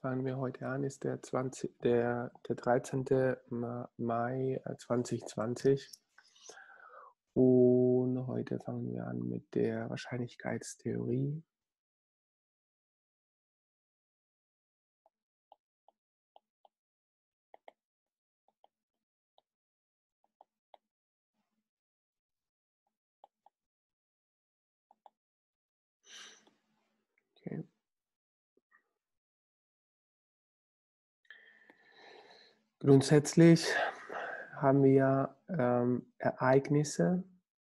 fangen wir heute an, ist der 13. Mai 2020. Und heute fangen wir an mit der Wahrscheinlichkeitstheorie. Okay. Grundsätzlich haben wir Ereignisse,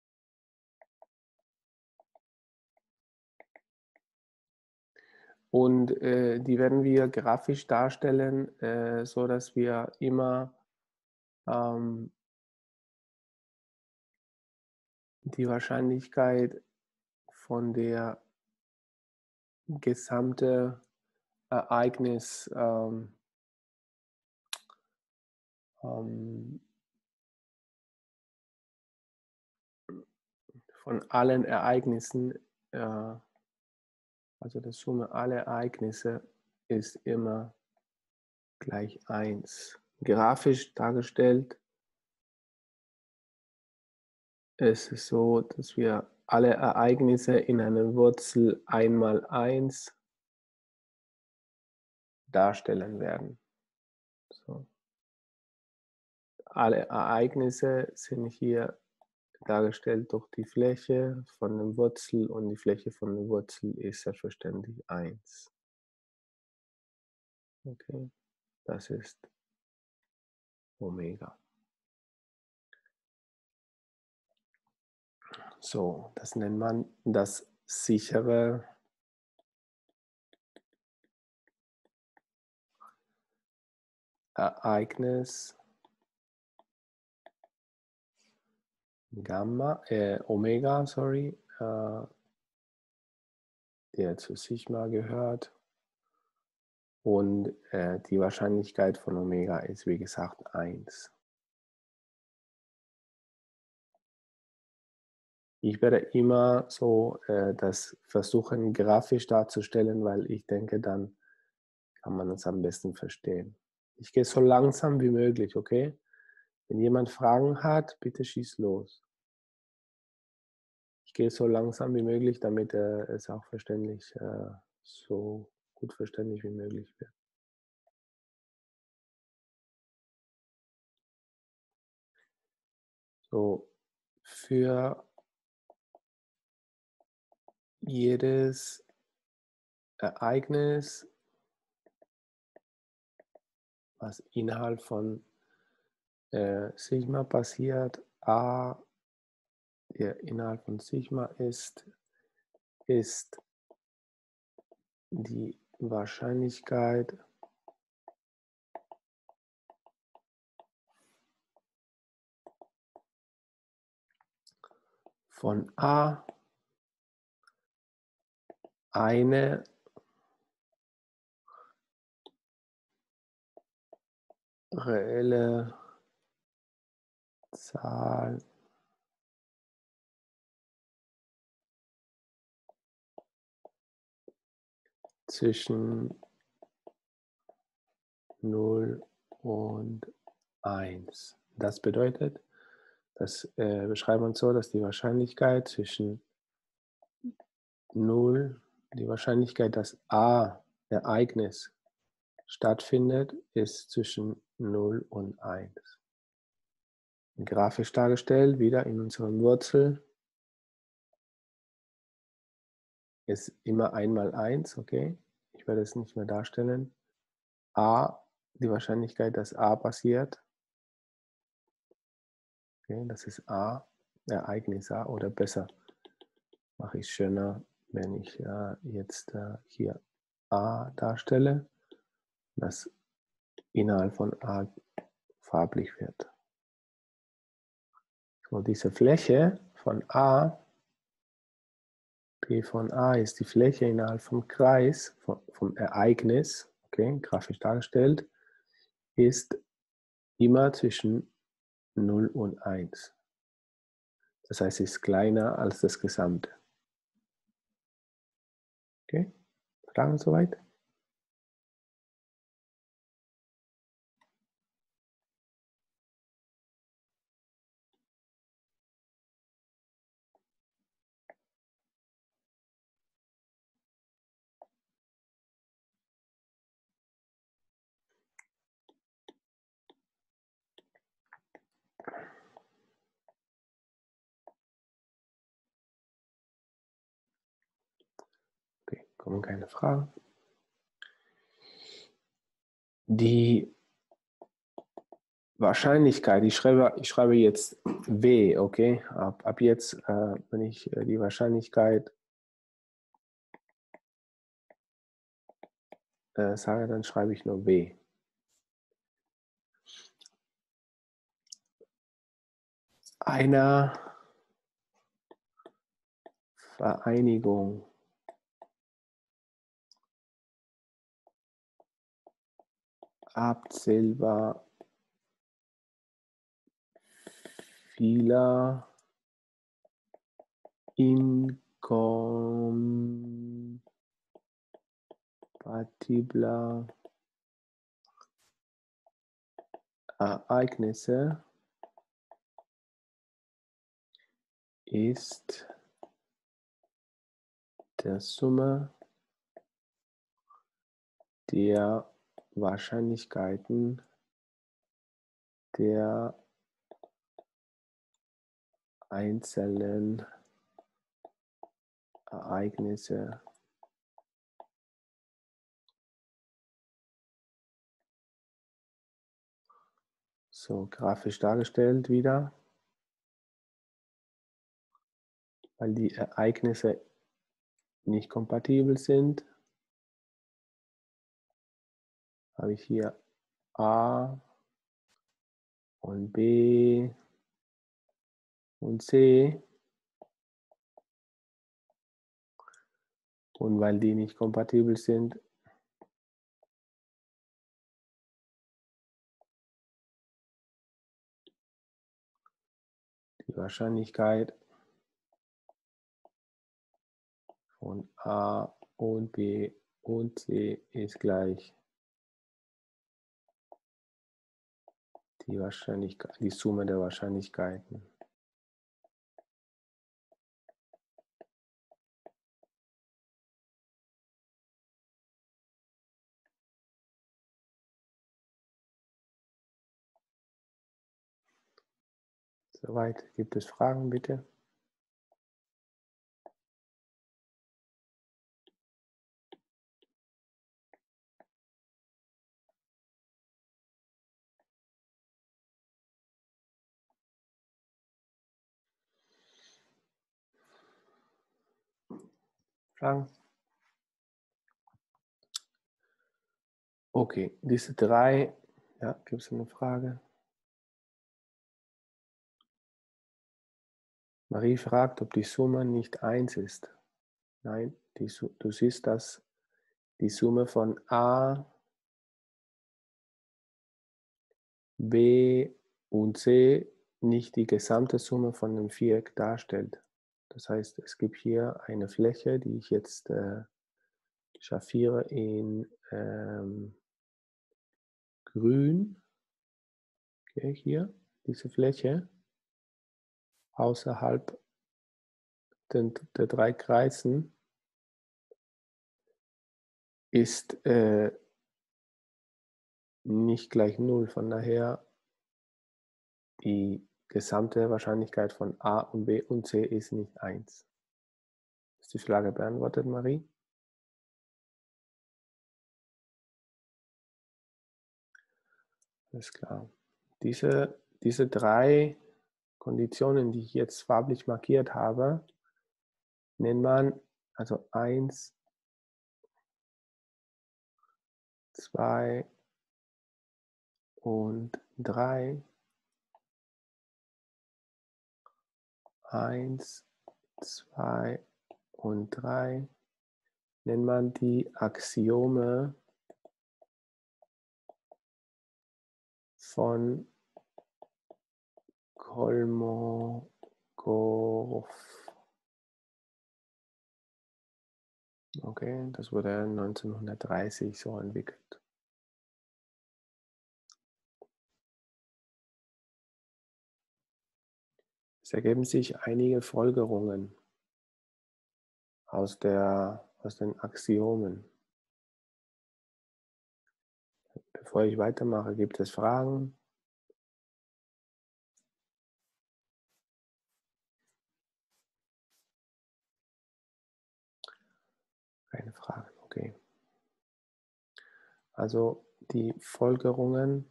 und die werden wir grafisch darstellen, so dass wir immer die Wahrscheinlichkeit von der gesamte Ereignis von allen Ereignissen, also die Summe aller Ereignisse ist immer gleich 1. Grafisch dargestellt ist es so, dass wir alle Ereignisse in einer Wurzel 1 mal 1 darstellen werden. So. Alle Ereignisse sind hier dargestellt durch die Fläche von der Wurzel, und die Fläche von der Wurzel ist selbstverständlich 1. Okay, das ist Omega. So, das nennt man das sichere Ereignis Omega, der zu Sigma gehört, und die Wahrscheinlichkeit von Omega ist, wie gesagt, 1. Ich werde immer so das versuchen, grafisch darzustellen, weil ich denke, dann kann man es am besten verstehen. Ich gehe so langsam wie möglich, okay? Wenn jemand Fragen hat, bitte schieß los. Ich gehe so langsam wie möglich, damit es auch verständlich, so gut verständlich wie möglich wird. So, für jedes Ereignis, was innerhalb von Sigma passiert, A, der innerhalb von Sigma ist die Wahrscheinlichkeit von A eine reelle Zahl zwischen 0 und 1. Das bedeutet, das beschreibt man so, dass die Wahrscheinlichkeit zwischen 0, die Wahrscheinlichkeit, dass A Ereignis stattfindet, ist zwischen 0 und 1. Grafisch dargestellt, wieder in unserem Wurzel, ist immer 1 mal 1, okay? Ich werde es nicht mehr darstellen. A, die Wahrscheinlichkeit, dass A passiert, okay, das ist A, Ereignis A, oder besser, mache ich schöner, wenn ich jetzt hier A darstelle, das innerhalb von A farblich wird. So, diese Fläche von A, P von A ist die Fläche innerhalb vom Kreis, vom Ereignis, okay, grafisch dargestellt, ist immer zwischen 0 und 1. Das heißt, es ist kleiner als das Gesamte. Okay, Fragen soweit? Kommen keine Fragen. Die Wahrscheinlichkeit, ich schreibe jetzt W, okay? Ab jetzt, wenn ich die Wahrscheinlichkeit sage, dann schreibe ich nur W. Einer Vereinigung abzählbar vieler inkompatibler Ereignisse ist der Summe der Wahrscheinlichkeiten der einzelnen Ereignisse so grafisch dargestellt wieder, weil die Ereignisse nicht kompatibel sind, habe ich hier A und B und C, und weil die nicht kompatibel sind, die Wahrscheinlichkeit von A und B und C ist gleich die Wahrscheinlichkeit, die Summe der Wahrscheinlichkeiten. Soweit. Gibt es Fragen, bitte? Fragen? Okay, diese drei, ja, gibt es eine Frage? Marie fragt, ob die Summe nicht 1 ist. Nein, du siehst, dass die Summe von A, B und C nicht die gesamte Summe von dem Viereck darstellt. Das heißt, es gibt hier eine Fläche, die ich jetzt schraffiere in grün. Okay, hier, diese Fläche außerhalb der drei Kreisen ist nicht gleich 0. Von daher die gesamte Wahrscheinlichkeit von A und B und C ist nicht 1. Ist die Frage beantwortet, Marie? Alles klar. Diese drei Konditionen, die ich jetzt farblich markiert habe, nennt man also 1, 2 und 3. 1, 2 und 3 nennt man die Axiome von Kolmogorov. Okay, das wurde 1930 so entwickelt. Es ergeben sich einige Folgerungen aus den Axiomen. Bevor ich weitermache, gibt es Fragen? Keine Fragen. Also die Folgerungen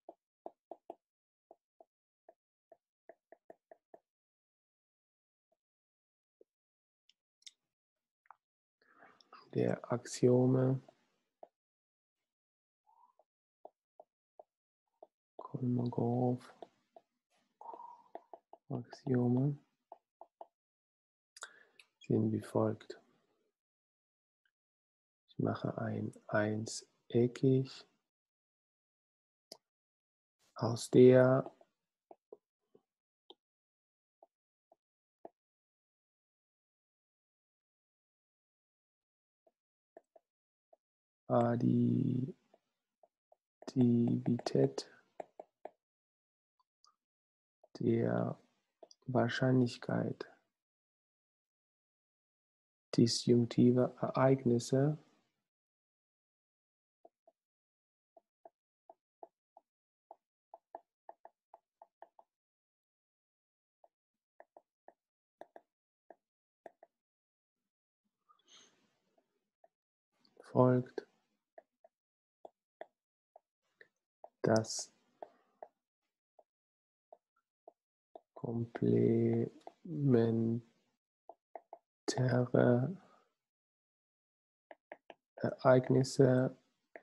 der Axiome Kolmogorov-Axiome sind wie folgt. Ich mache ein einseckig aus der Additivität der Wahrscheinlichkeit disjunktiver Ereignisse folgt, dass komplementäre Ereignisse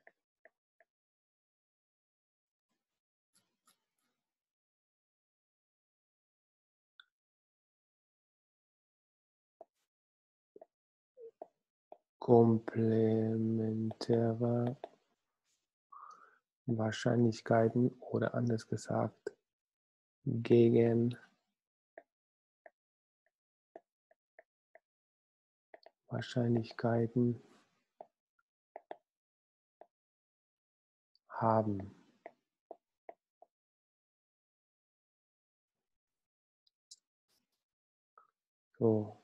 komplementäre Wahrscheinlichkeiten oder anders gesagt Gegenwahrscheinlichkeiten haben. So,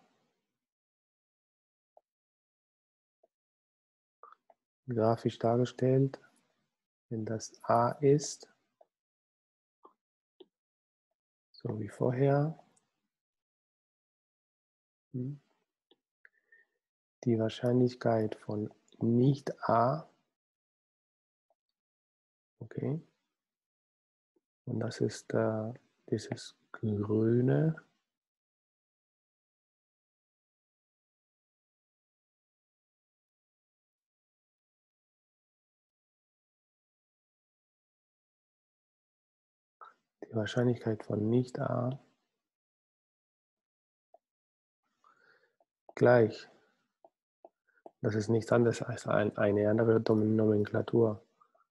grafisch dargestellt, wenn das A ist, so wie vorher, die Wahrscheinlichkeit von nicht A, okay, und das ist dieses grüne, die Wahrscheinlichkeit von nicht A gleich. Das ist nichts anderes als eine andere Nomenklatur.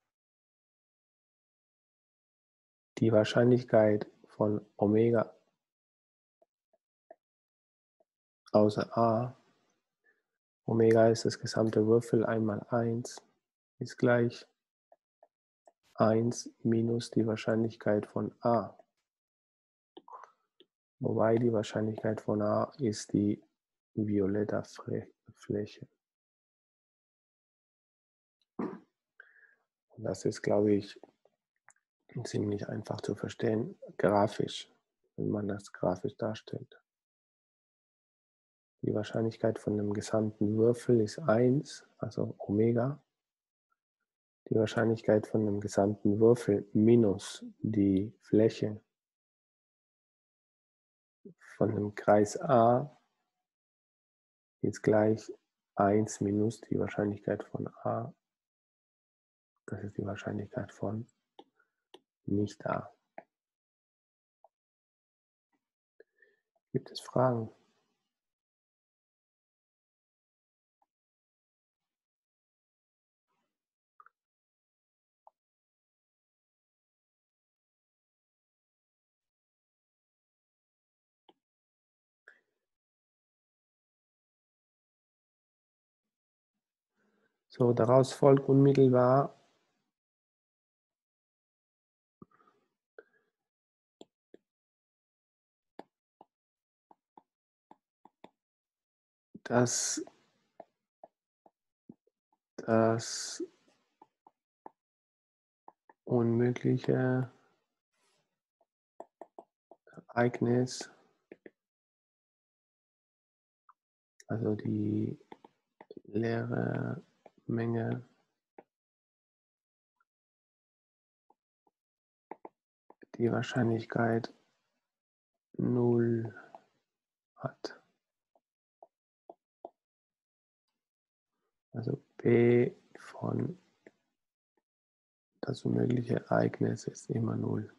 Die Wahrscheinlichkeit von Omega außer A, Omega ist das gesamte Würfel einmal 1, ist gleich 1 minus die Wahrscheinlichkeit von A. Wobei die Wahrscheinlichkeit von A ist die violette Fläche. Und das ist, glaube ich, ziemlich einfach zu verstehen, grafisch, wenn man das grafisch darstellt. Die Wahrscheinlichkeit von dem gesamten Würfel ist 1, also Omega. Die Wahrscheinlichkeit von dem gesamten Würfel minus die Fläche von dem Kreis A ist gleich 1 minus die Wahrscheinlichkeit von A. Das ist die Wahrscheinlichkeit von nicht A. Gibt es Fragen? So, daraus folgt unmittelbar, dass das unmögliche Ereignis, also die leere Menge die Wahrscheinlichkeit 0 hat. Also P von das mögliche Ereignis ist immer 0.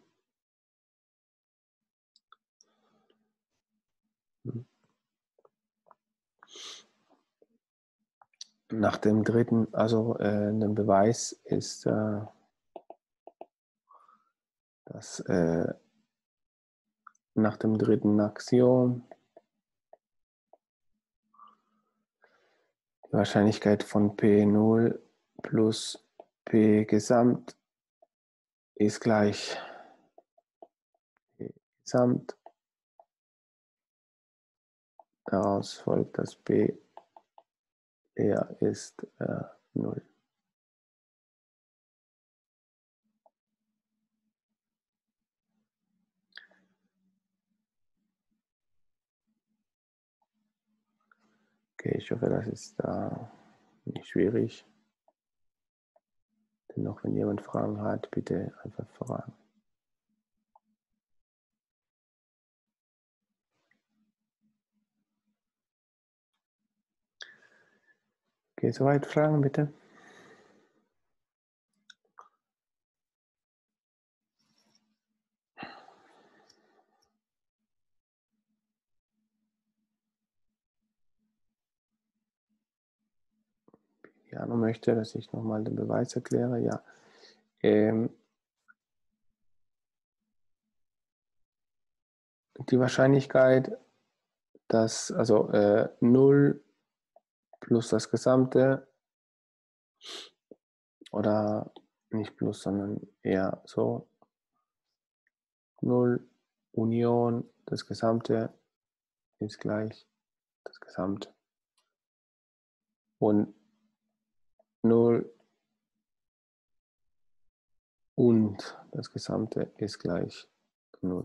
Nach dem dritten, also dem Beweis ist dass nach dem dritten Axiom die Wahrscheinlichkeit von P0 plus P Gesamt ist gleich P Gesamt. Daraus folgt, dass P leer ist 0. Okay, ich hoffe, das ist nicht schwierig. Dennoch, wenn jemand Fragen hat, bitte einfach fragen. Okay, soweit Fragen bitte. Jano möchte, dass ich nochmal den Beweis erkläre. Ja. Die Wahrscheinlichkeit, dass also 0 plus das Gesamte oder nicht plus, sondern eher so 0 Union das Gesamte ist gleich das Gesamt und 0 und das Gesamte ist gleich 0.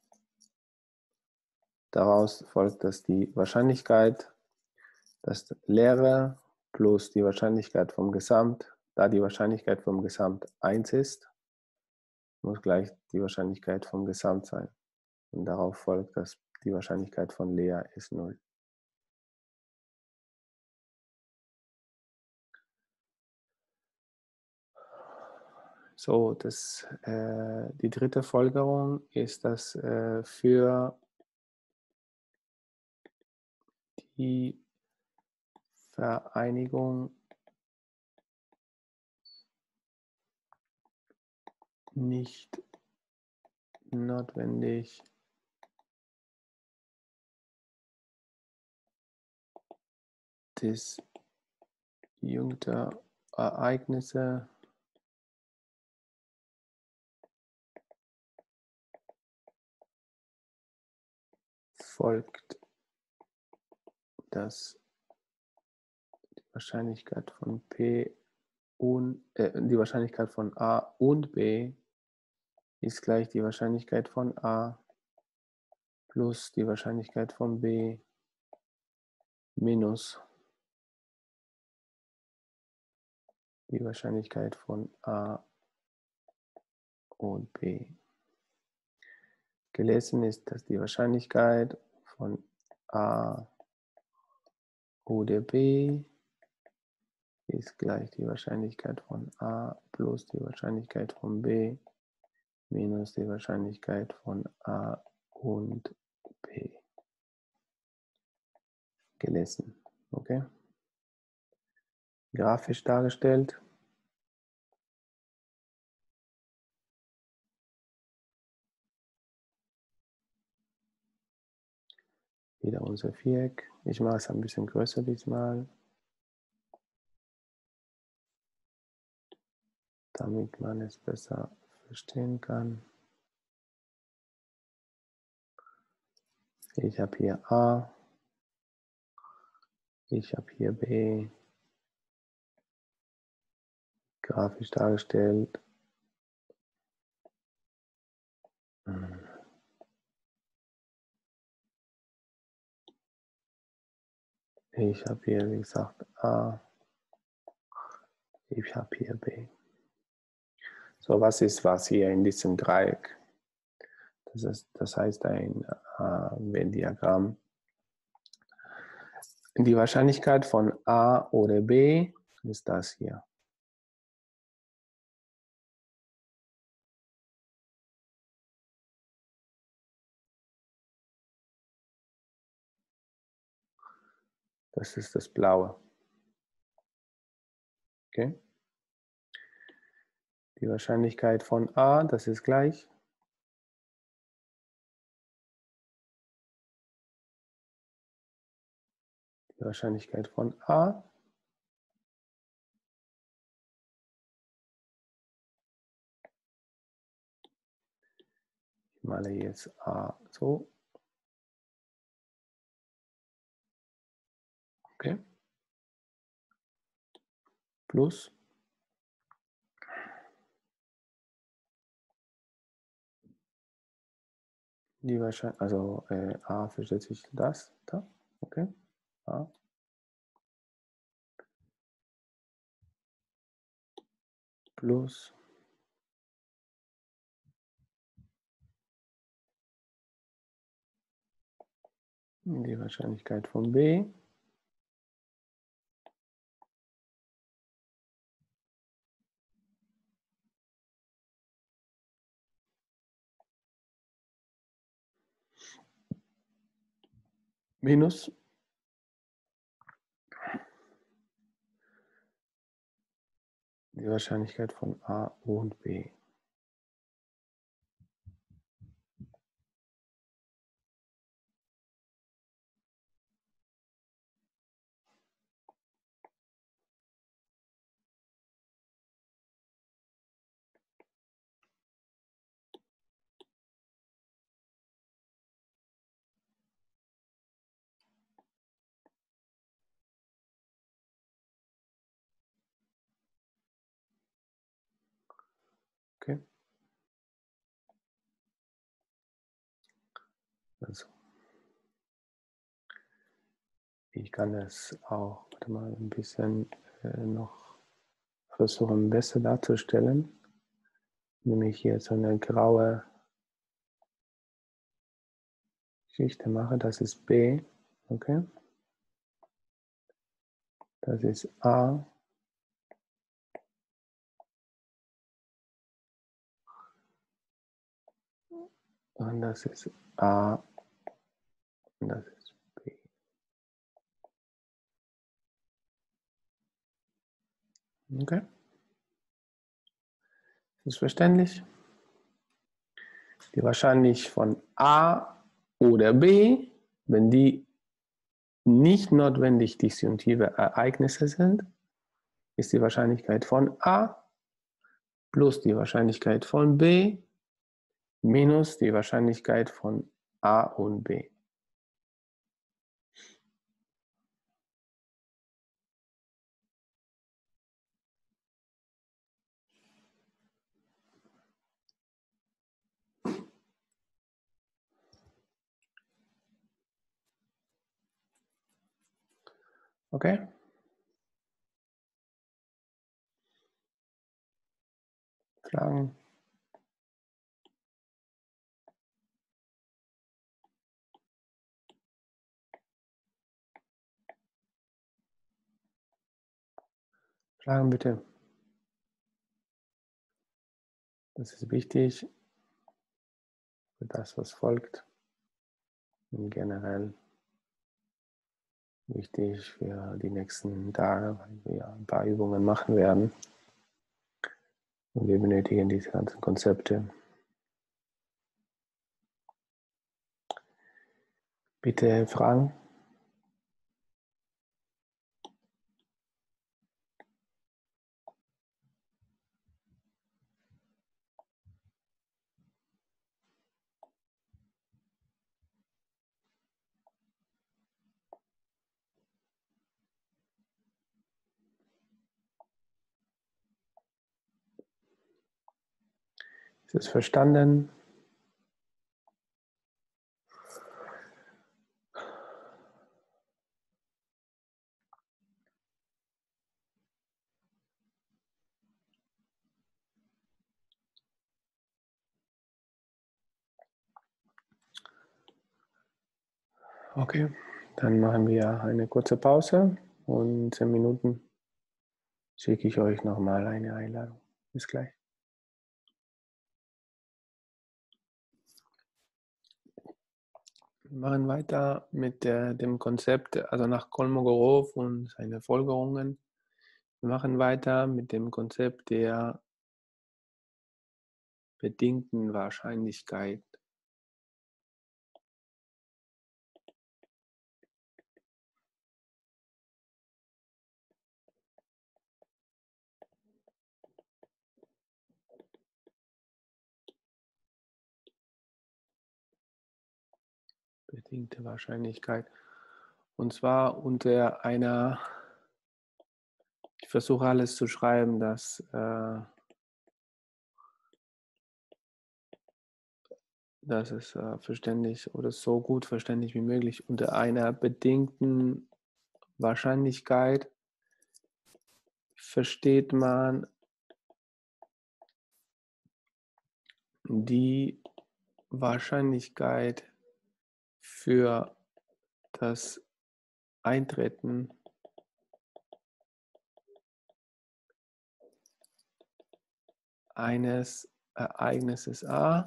Daraus folgt, dass die Wahrscheinlichkeit, das Leere plus die Wahrscheinlichkeit vom Gesamt, da die Wahrscheinlichkeit vom Gesamt 1 ist, muss gleich die Wahrscheinlichkeit vom Gesamt sein. Und darauf folgt, dass die Wahrscheinlichkeit von leer ist 0. So, die dritte Folgerung ist, dass für die Vereinigung nicht notwendig disjunkter Ereignisse folgt, dass die Wahrscheinlichkeit von P und die Wahrscheinlichkeit von A und B ist gleich die Wahrscheinlichkeit von A plus die Wahrscheinlichkeit von B minus die Wahrscheinlichkeit von A und B. Gelesen ist, dass die Wahrscheinlichkeit von A oder B ist gleich die Wahrscheinlichkeit von A plus die Wahrscheinlichkeit von B minus die Wahrscheinlichkeit von A und B. Gelesen, okay? Grafisch dargestellt. Wieder unser Viereck. Ich mache es ein bisschen größer diesmal, damit man es besser verstehen kann. Ich habe hier A, ich habe hier B, grafisch dargestellt. Ich habe hier, wie gesagt, A, ich habe hier B. So, was ist was hier in diesem Dreieck? Das heißt ein Venn-Diagramm. Die Wahrscheinlichkeit von A oder B ist das hier. Das ist das Blaue. Okay? Die Wahrscheinlichkeit von A, das ist gleich. Die Wahrscheinlichkeit von A ich male jetzt A so. Okay. Plus die Wahrscheinlichkeit, also A versteht sich das da. Okay. A. Plus die Wahrscheinlichkeit von B. Minus die Wahrscheinlichkeit von A und B. Okay. Also ich kann es auch mal ein bisschen noch versuchen besser darzustellen. Nämlich hier so eine graue Geschichte mache. Das ist B. Okay. Das ist A. Und das ist A. Und das ist B. Okay. Ist das verständlich? Die Wahrscheinlichkeit von A oder B, wenn die nicht notwendig disjunktive Ereignisse sind, ist die Wahrscheinlichkeit von A plus die Wahrscheinlichkeit von B minus die Wahrscheinlichkeit von A und B. Okay? Fragen? Fragen bitte. Das ist wichtig für das, was folgt. Und generell wichtig für die nächsten Tage, weil wir ein paar Übungen machen werden. Und wir benötigen diese ganzen Konzepte. Bitte Fragen? Ist es verstanden? Okay, dann machen wir eine kurze Pause und in 10 Minuten schicke ich euch nochmal eine Einladung. Bis gleich. Wir machen weiter mit dem Konzept, also nach Kolmogorov und seine Folgerungen. Wir machen weiter mit dem Konzept der bedingten Wahrscheinlichkeit. Bedingte Wahrscheinlichkeit. Und zwar unter einer, ich versuche alles zu schreiben, dass es verständlich oder so gut verständlich wie möglich unter einer bedingten Wahrscheinlichkeit versteht man die Wahrscheinlichkeit für das Eintreten eines Ereignisses A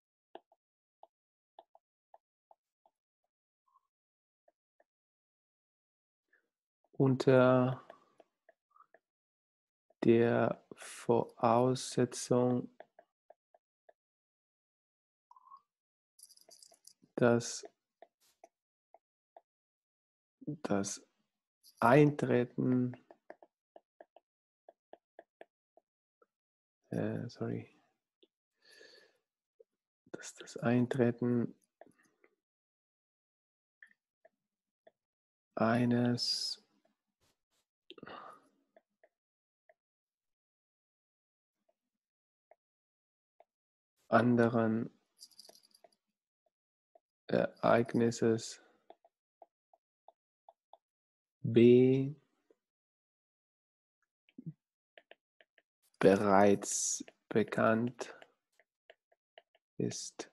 unter der Voraussetzung, dass das Eintreten, dass das Eintreten eines anderen Ereignisses B bereits bekannt ist.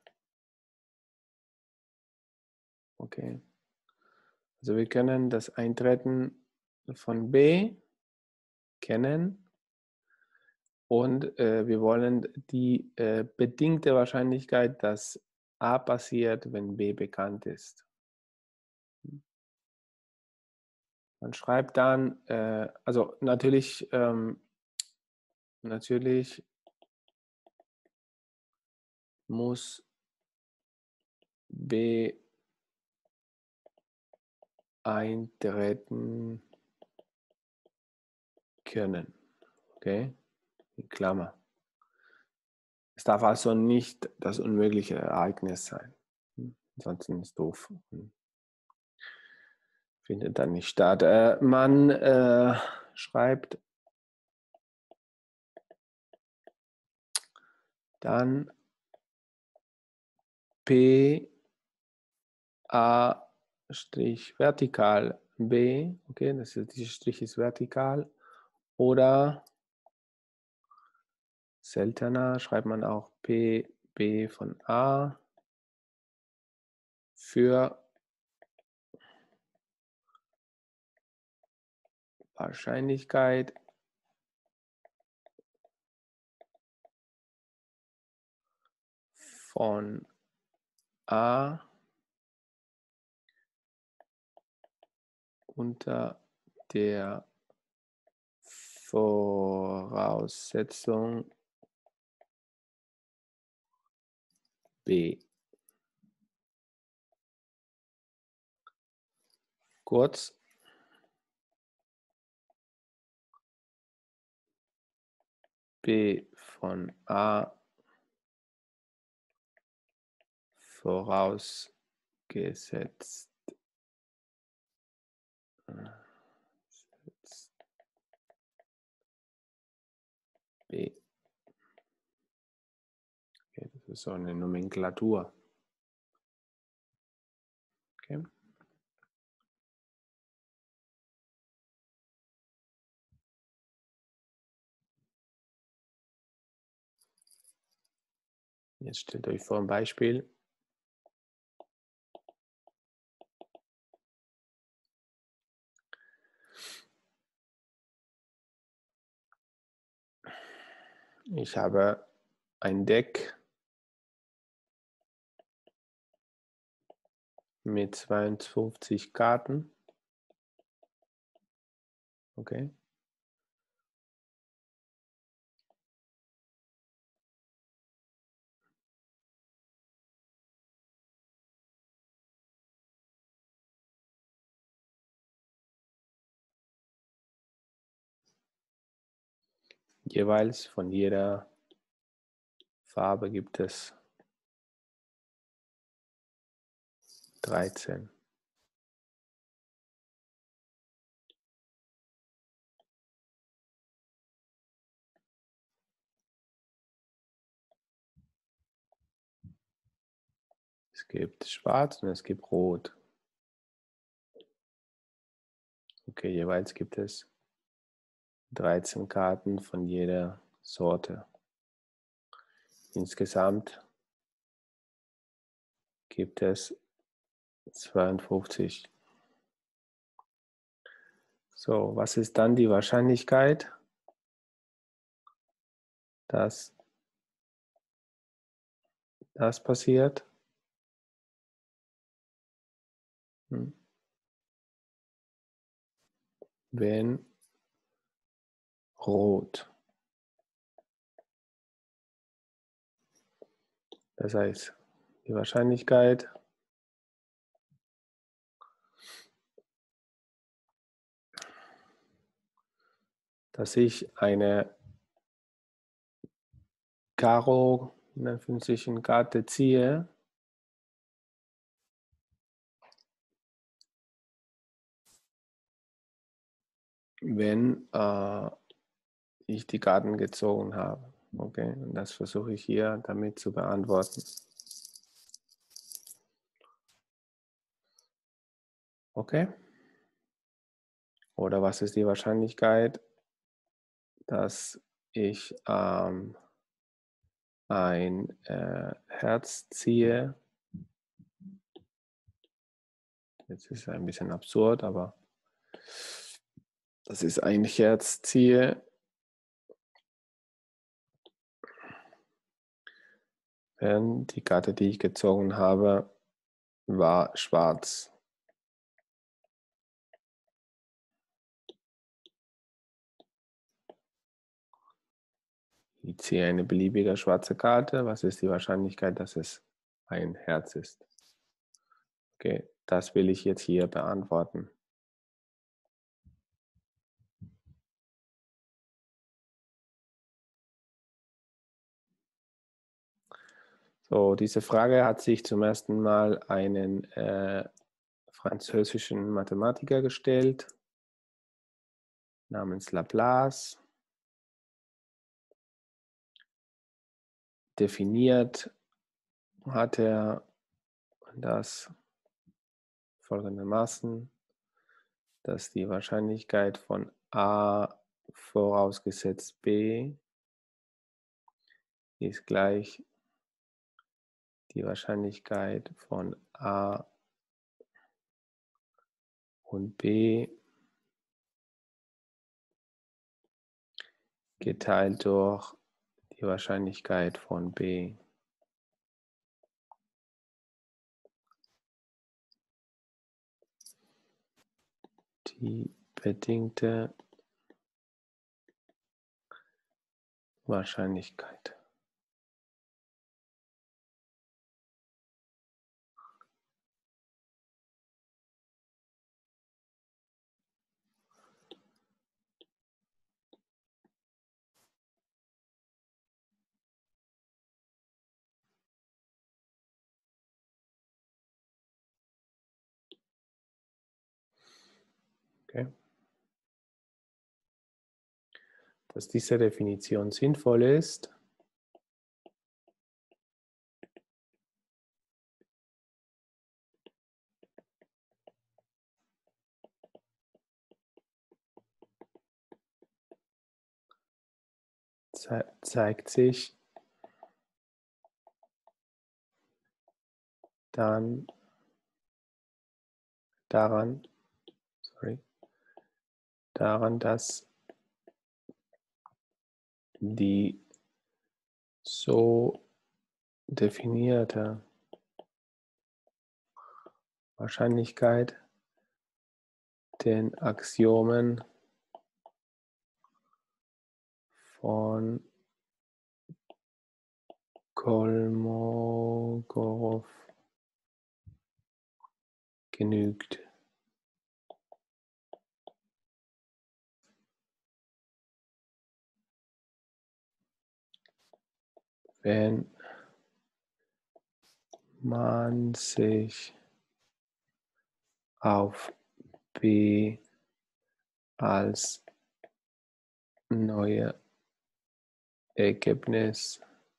Okay. Also wir können das Eintreten von B kennen und wir wollen die bedingte Wahrscheinlichkeit, dass A passiert, wenn B bekannt ist. Man schreibt dann, also natürlich muss B eintreten können. Okay, in Klammer. Es darf also nicht das unmögliche Ereignis sein. Ansonsten ist es doof. Findet dann nicht statt. Man schreibt dann P A Strich vertikal B, okay, dieser Strich ist vertikal, oder seltener schreibt man auch P B von A für Wahrscheinlichkeit von A unter der Voraussetzung B. Kurz, B von A vorausgesetzt B. Okay, das ist so eine Nomenklatur. Okay. Jetzt stellt euch vor ein Beispiel. Ich habe ein Deck mit 52 Karten. Okay. Jeweils von jeder Farbe gibt es 13. Es gibt Schwarz und es gibt Rot. Okay, jeweils gibt es 13 Karten von jeder Sorte. Insgesamt gibt es 52. So, was ist dann die Wahrscheinlichkeit, dass das passiert? Wenn Rot. Das heißt, die Wahrscheinlichkeit, dass ich eine Karo, in Anführungsstrichen, Karte ziehe, wenn ich die Karten gezogen habe. Okay, und das versuche ich hier damit zu beantworten. Okay. Oder was ist die Wahrscheinlichkeit, dass ich ein Herz ziehe? Jetzt ist es ein bisschen absurd, aber dass ich ein Herz ziehe, wenn die Karte, die ich gezogen habe, war schwarz. Ich ziehe eine beliebige schwarze Karte. Was ist die Wahrscheinlichkeit, dass es ein Herz ist? Okay, das will ich jetzt hier beantworten. So, diese Frage hat sich zum ersten Mal einen französischen Mathematiker gestellt, namens Laplace. Definiert hat er das folgendermaßen, dass die Wahrscheinlichkeit von A vorausgesetzt B ist gleich die Wahrscheinlichkeit von A und B geteilt durch die Wahrscheinlichkeit von B. Die bedingte Wahrscheinlichkeit. Okay. Dass diese Definition sinnvoll ist, zeigt sich dann daran, dass die so definierte Wahrscheinlichkeit den Axiomen von Kolmogorov genügt. Wenn man sich auf B als neue Ergebnismenge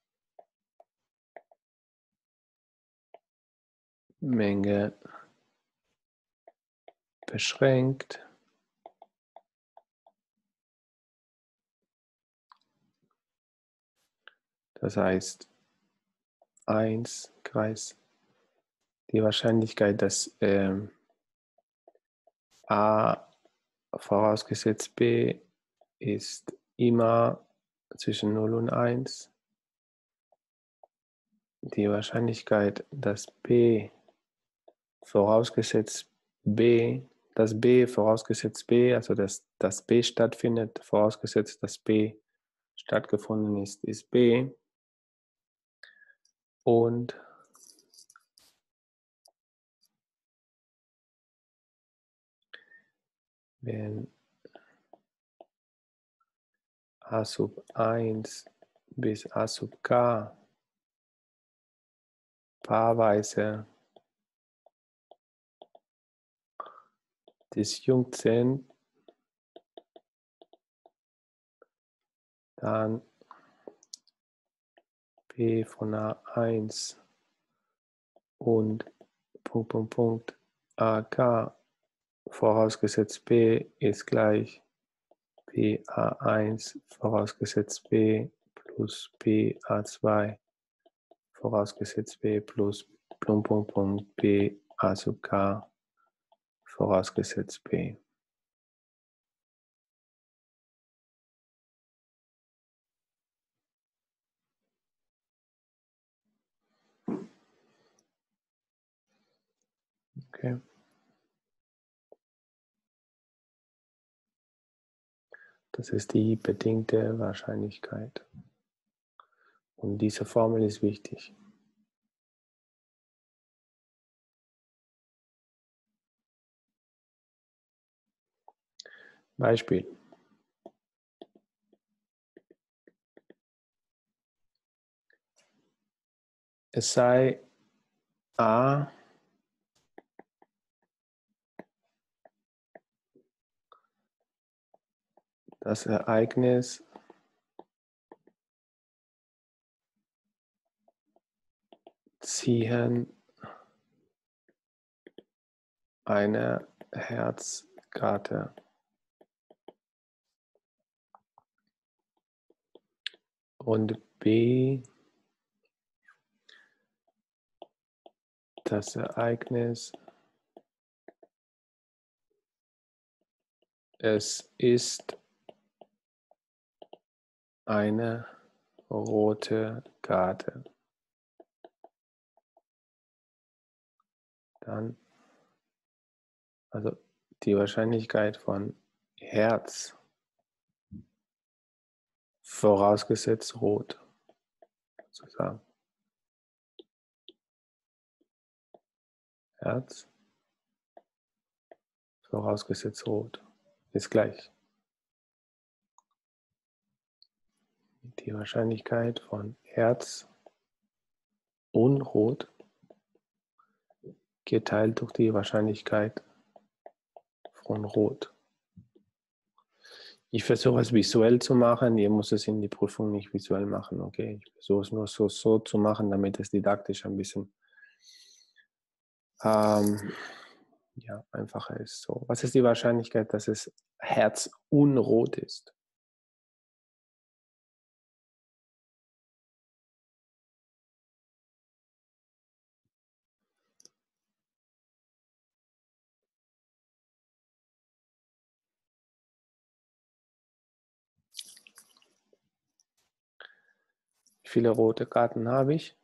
beschränkt, das heißt 1 Kreis, die Wahrscheinlichkeit, dass A vorausgesetzt B ist immer zwischen 0 und 1. Die Wahrscheinlichkeit, dass B vorausgesetzt B, dass B vorausgesetzt B, also dass B stattfindet, vorausgesetzt, dass B stattgefunden ist, ist B. Und wenn A sub 1 bis A sub k paarweise disjunkt sind, dann B von A1 und AK vorausgesetzt B ist gleich BA1 vorausgesetzt B plus BA2 vorausgesetzt B plus BA sub K vorausgesetzt B. Okay. Das ist die bedingte Wahrscheinlichkeit. Und diese Formel ist wichtig. Beispiel. Es sei A das Ereignis Ziehen einer Herzkarte. Und B das Ereignis, es ist eine rote Karte. Dann, also die Wahrscheinlichkeit von Herz vorausgesetzt rot, sozusagen. Herz vorausgesetzt rot ist gleich. Die Wahrscheinlichkeit von Herz und rot geteilt durch die Wahrscheinlichkeit von rot. Ich versuche es visuell zu machen, ihr müsst es in die Prüfung nicht visuell machen, okay? Ich versuche es nur so zu machen, damit es didaktisch ein bisschen ja, einfacher ist. So, was ist die Wahrscheinlichkeit, dass es herzunrot ist? viele rote Karten habe ich?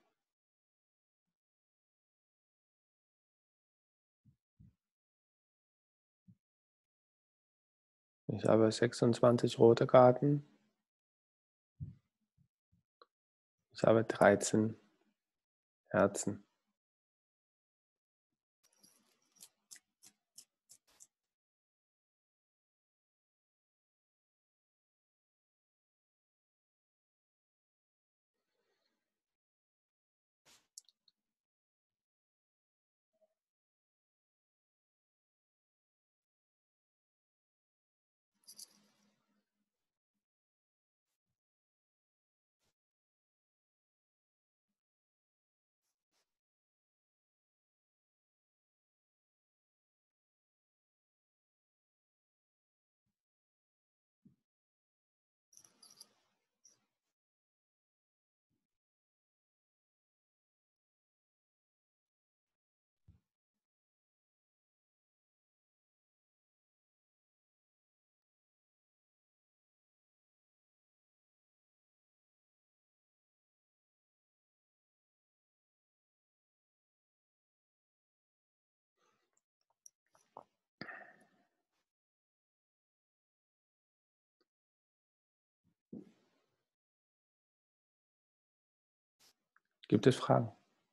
Ich habe 26 rote Karten. Ich habe 13 Herzen. Gibt es Fragen?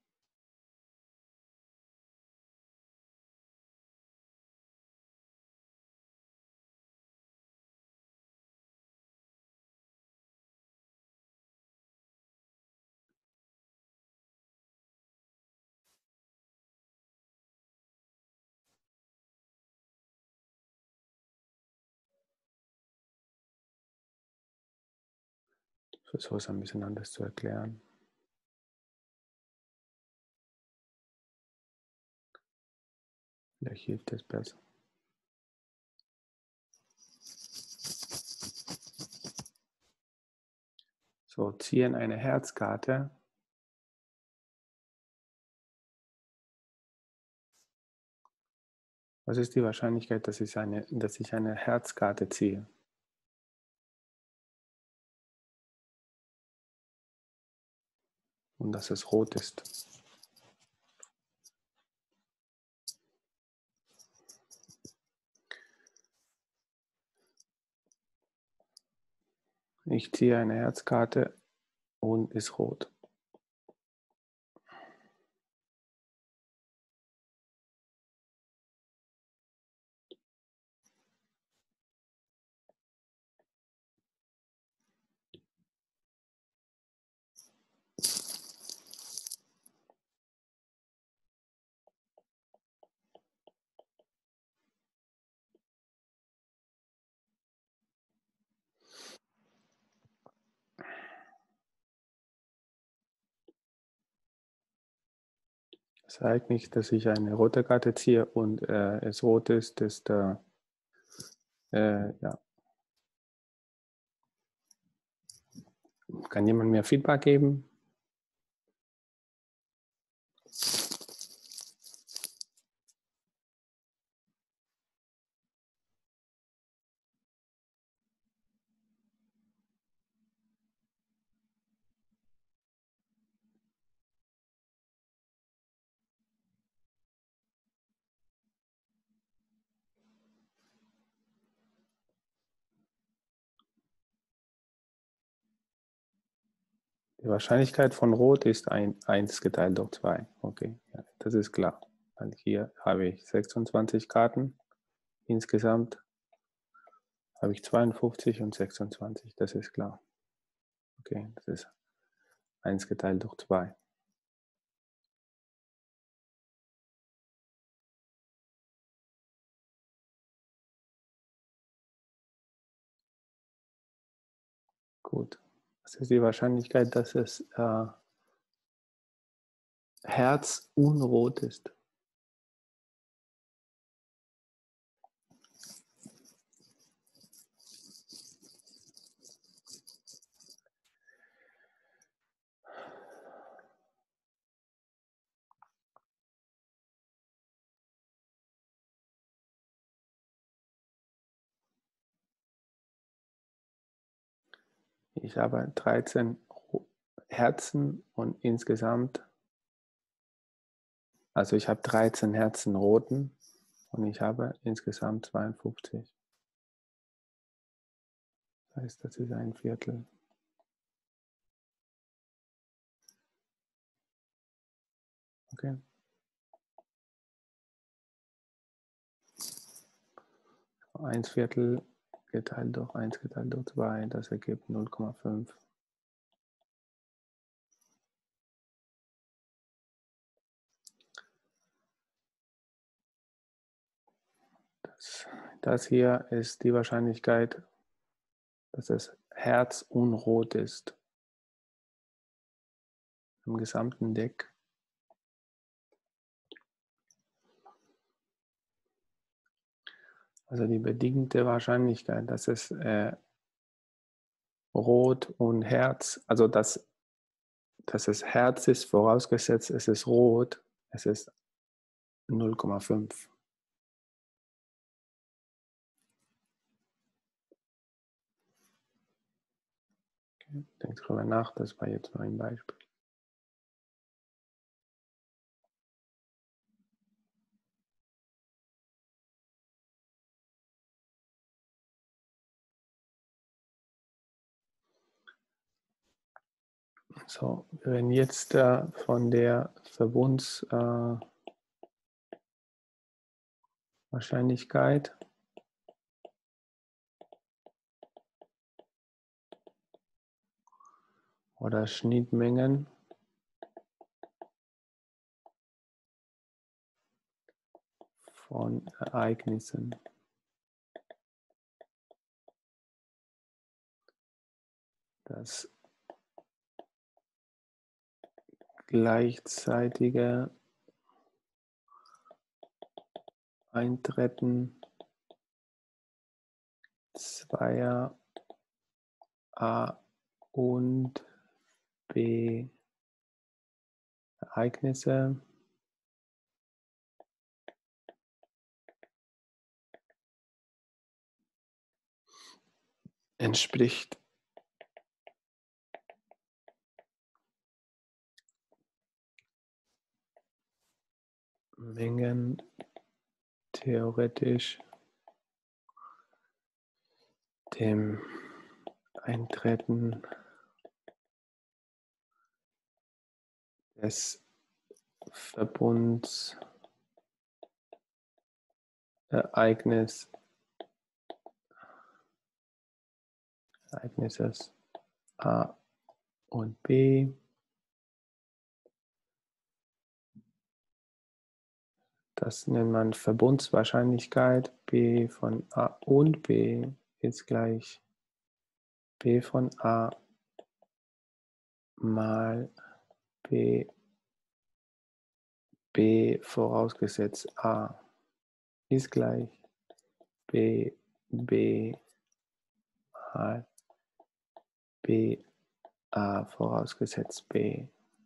Ich versuche es ein bisschen anders zu erklären. Vielleicht hilft es besser. So, ziehen eine Herzkarte. Was ist die Wahrscheinlichkeit, dass ich eine Herzkarte ziehe? Und dass es rot ist. Ich ziehe eine Herzkarte und ist rot. Das zeigt nicht, dass ich eine rote Karte ziehe und es rot ist, ja. Kann jemand mir Feedback geben? Die Wahrscheinlichkeit von Rot ist 1 geteilt durch 2. Okay, ja, das ist klar. Weil hier habe ich 26 Karten. Insgesamt habe ich 52 und 26. Das ist klar. Okay, das ist 1 geteilt durch 2. Gut. Was ist die Wahrscheinlichkeit, dass es Herz unrot ist? Ich habe 13 Herzen und insgesamt, also ich habe 13 Herzen roten und ich habe insgesamt 52. Das heißt, das ist ein Viertel. Okay. Ein Viertel geteilt durch 1 geteilt durch 2, das ergibt 0,5. Das hier ist die Wahrscheinlichkeit, dass es herzunrot ist im gesamten Deck. Also die bedingte Wahrscheinlichkeit, dass es Rot und Herz, also dass es Herz ist, vorausgesetzt es ist rot, es ist 0,5. Okay. Denkt drüber nach, das war jetzt nur ein Beispiel. So, wir werden jetzt von der Verbundswahrscheinlichkeit oder Schnittmengen von Ereignissen. Das gleichzeitige Eintreten zweier A und B Ereignisse entspricht Mengen theoretisch dem Eintreten des Verbundsereignisses A und B. Das nennt man Verbundswahrscheinlichkeit. B von A und B ist gleich B von A mal B vorausgesetzt A ist gleich B mal B A vorausgesetzt B.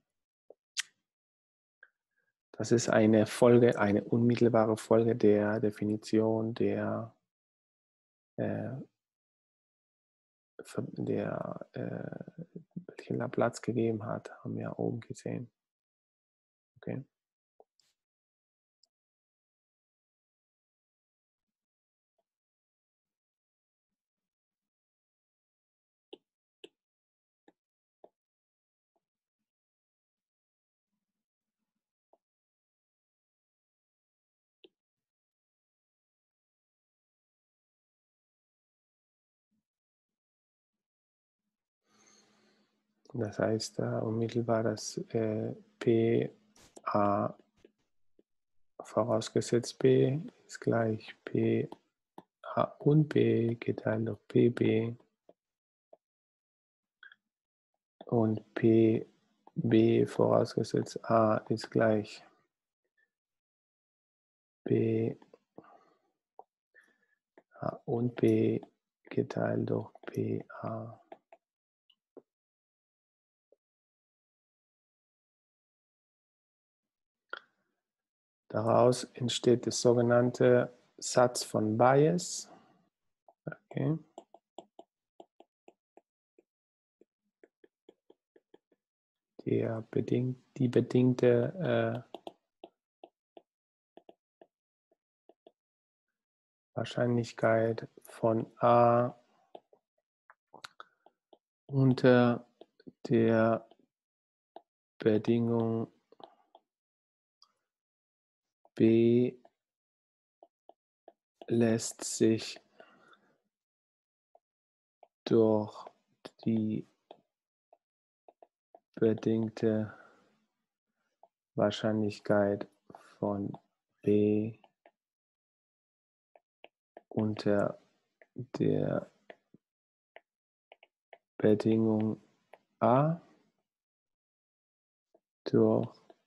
Das ist eine Folge, eine unmittelbare Folge der Definition welche Laplace gegeben hat, haben wir oben gesehen. Okay. Das heißt unmittelbar, dass P A vorausgesetzt B ist gleich P A und B geteilt durch PB und P B vorausgesetzt A ist gleich B A und B geteilt durch PA. Daraus entsteht der sogenannte Satz von Bayes. Okay. die bedingte Wahrscheinlichkeit von A unter der Bedingung B lässt sich durch die bedingte Wahrscheinlichkeit von B unter der Bedingung A durch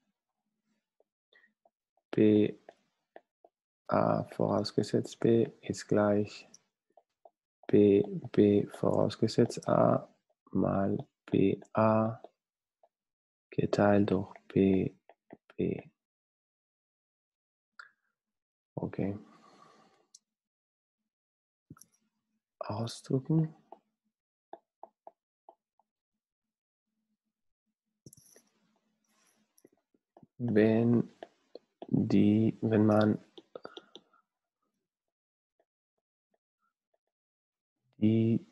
B A vorausgesetzt B ist gleich B vorausgesetzt A mal BA geteilt durch B. Okay. Ausdrücken. Wenn man die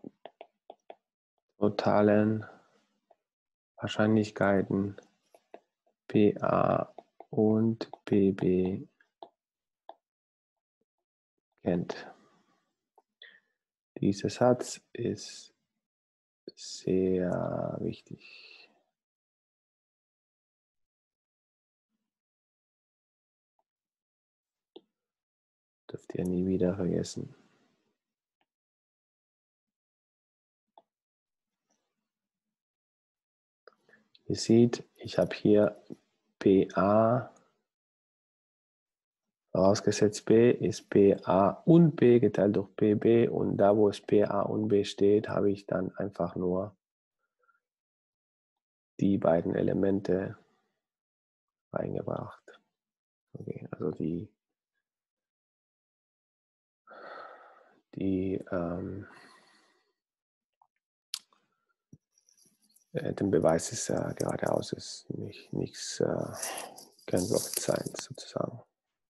totalen Wahrscheinlichkeiten PA und PB kennt. Dieser Satz ist sehr wichtig. Dürft ihr nie wieder vergessen. Ihr seht, ich habe hier PA vorausgesetzt B ist PA und B geteilt durch PB und da, wo es PA und B steht, habe ich dann einfach nur die beiden Elemente reingebracht. Okay, also den Beweis ist geradeaus, ist nichts, kein Rocket Science sozusagen.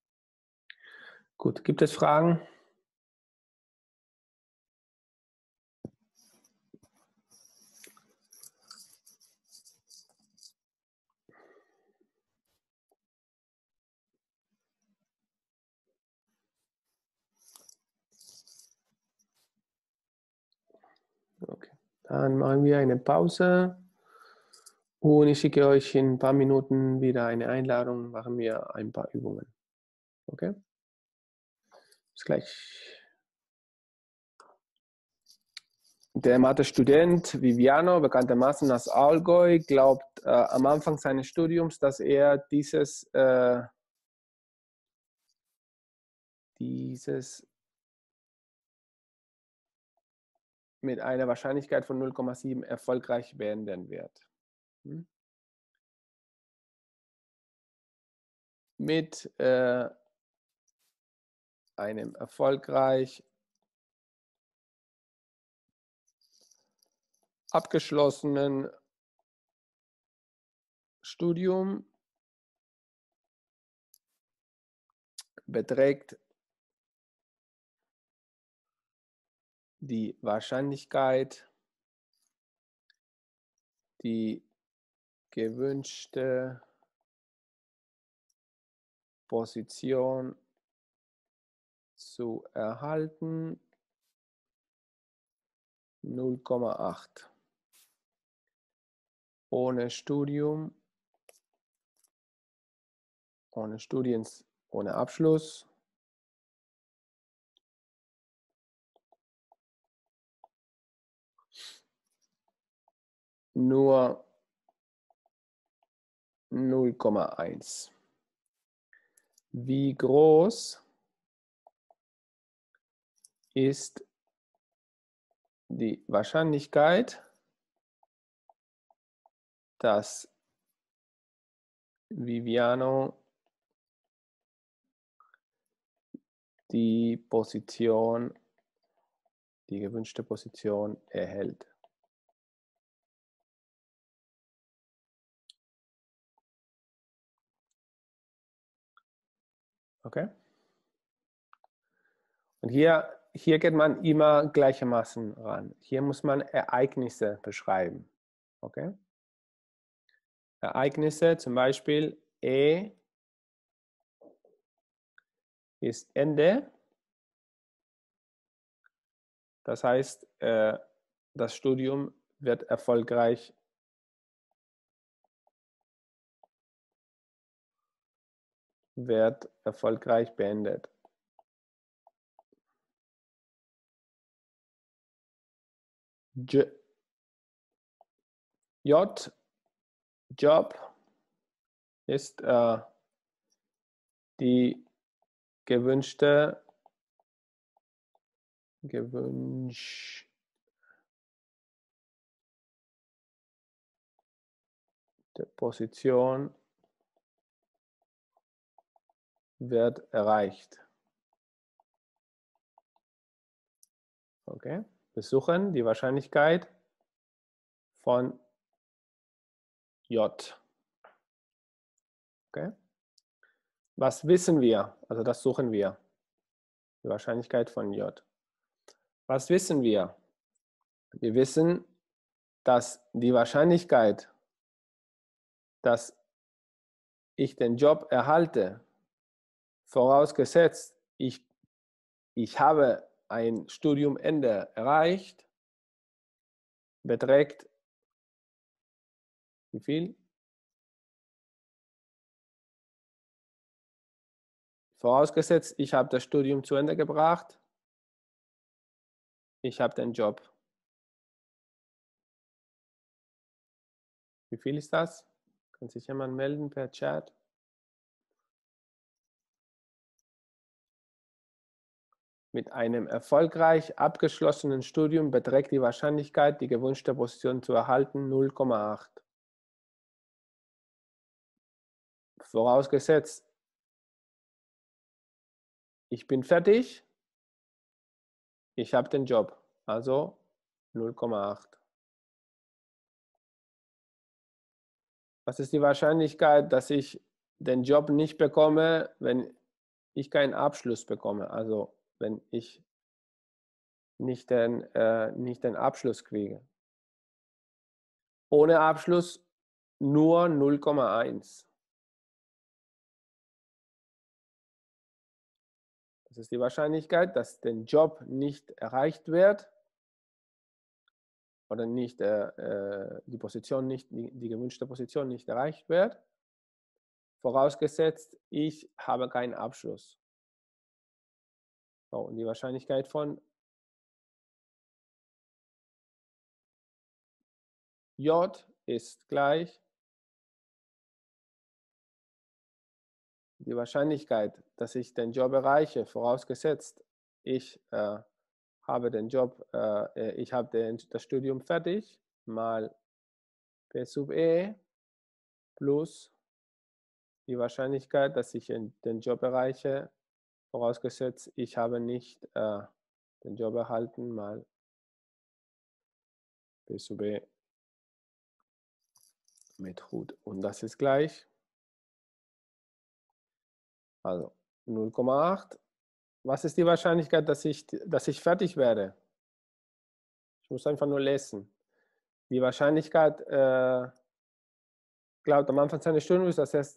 Gut, gibt es Fragen? Okay, dann machen wir eine Pause und ich schicke euch in ein paar Minuten wieder eine Einladung, machen wir ein paar Übungen. Okay? Bis gleich. Der Mathe-Student Viviano, bekanntermaßen aus Allgäu, glaubt am Anfang seines Studiums, dass er dieses mit einer Wahrscheinlichkeit von 0,7 erfolgreich beenden wird. Mit einem erfolgreich abgeschlossenen Studium beträgt die Wahrscheinlichkeit, die gewünschte Position zu erhalten, 0,8. Ohne Studium, ohne Abschluss, nur 0,1. Wie groß ist die Wahrscheinlichkeit, dass Viviano die gewünschte Position erhält? Okay? Und hier geht man immer gleichermaßen ran. Hier muss man Ereignisse beschreiben. Okay? Ereignisse, zum Beispiel E ist Ende. Das heißt, das Studium wird erfolgreich beendet. J, Job, ist die gewünschte Position wird erreicht. Okay? Wir suchen die Wahrscheinlichkeit von J. Okay? Was wissen wir? Also das suchen wir. Die Wahrscheinlichkeit von J. Was wissen wir? Wir wissen, dass die Wahrscheinlichkeit, dass ich den Job erhalte, vorausgesetzt, ich habe ein Studiumende erreicht, beträgt wie viel? Vorausgesetzt, ich habe das Studium zu Ende gebracht, ich habe den Job. Wie viel ist das? Kann sich jemand melden per Chat? Mit einem erfolgreich abgeschlossenen Studium beträgt die Wahrscheinlichkeit, die gewünschte Position zu erhalten, 0,8. Vorausgesetzt, ich bin fertig, ich habe den Job, also 0,8. Was ist die Wahrscheinlichkeit, dass ich den Job nicht bekomme, wenn ich keinen Abschluss bekomme? Also wenn ich nicht den Abschluss kriege. Ohne Abschluss nur 0,1. Das ist die Wahrscheinlichkeit, dass der Job nicht erreicht wird oder nicht die Position nicht, die gewünschte Position nicht erreicht wird, vorausgesetzt, ich habe keinen Abschluss. So, und die Wahrscheinlichkeit von J ist gleich die Wahrscheinlichkeit, dass ich den Job erreiche, vorausgesetzt, ich habe den Job, ich habe das Studium fertig, mal P sub E plus die Wahrscheinlichkeit, dass ich den Job erreiche, vorausgesetzt, ich habe nicht den Job erhalten, mal P sub E mit Hut. Und das ist gleich, also 0,8. Was ist die Wahrscheinlichkeit, dass ich fertig werde? Ich muss einfach nur lesen. Die Wahrscheinlichkeit, laut am Anfang seines Studiums, dass er